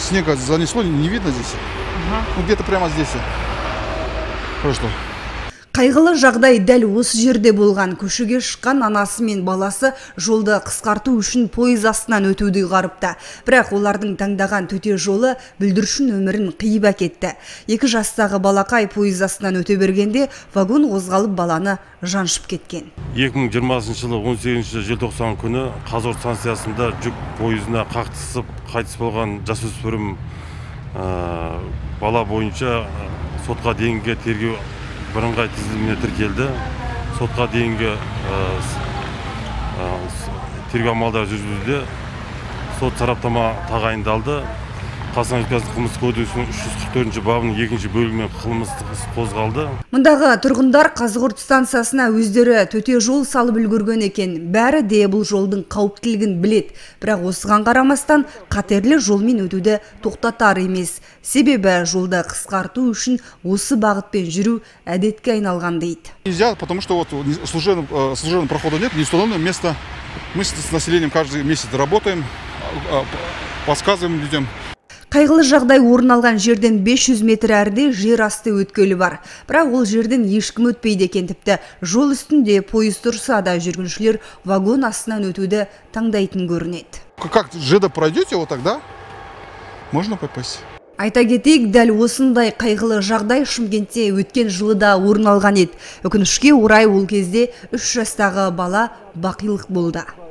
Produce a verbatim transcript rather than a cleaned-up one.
снега занесло, не видно здесь. Ага. Ну, где-то прямо здесь. Прошло. Қайғылы жағдай дәл осы жерде болған. Көшеге шыққан анасы мен баласы жолды қысқарту үшін пойыз астынан өтуді ұйғарыпты. Бірақ олардың таңдаған төте жолы бүлдіршін өмірін қиып әкетті. Екі жастағы балақай пойыз астынан өте бергенде вагон қозғалып баланы жаншып кеткен. екі мың жиырмасыншы жылы он сегізінші желтоқсан күні Қазығұрт станциясында жүк пойызына қақтысып қайтыс болған жасөспірім бала бойынша сотқа дейінгі тергеу бірыңғай тізіліміне тіркелді. Сотқа дейінгі тергеу амалдары жүргізілуде. Сот сараптама тағайындалды. Қазақстан Республикасы қылмыстық кодексінің үш жүз қырық төртінші бабының екінші бөлігімен қылмыстық іс қозғалды. Мұндағы тұрғындар Қазығұрт станциясына өздері төте жол салып үлгерген екен. Бәрі де бұл жолдың қауіптілігін білет. Бірақ осыған қарамастан қатерлі жолмен өтуді тоқтатар емес. Себебі жолды қысқарту үшін осы бағытпен жүру әдетке айналған дейді. Нельзя, потому что вот служебного, служебного прохода нет, не установлено место. Мы с населением каждый месяц работаем, подсказываем людям. Қайғылы жағдай орын алған жерден бес жүз метр әрде жер асты өткелі бар. Бірақ ол жерден ешкім өтпейді екен. Тіпті жол үстінде пойыз тұрса да жүргіншілер вагон астынан өтуді таңдайтын көрінеді. Как жеда пройдете, вот тогда можно попасть. Айта кетейік, дәл осындай қайғылы жағдай Шымкентте өткен жылы да орын алған еді. Өкінішке орай ол кезде үш жастағы бала бақилық болды.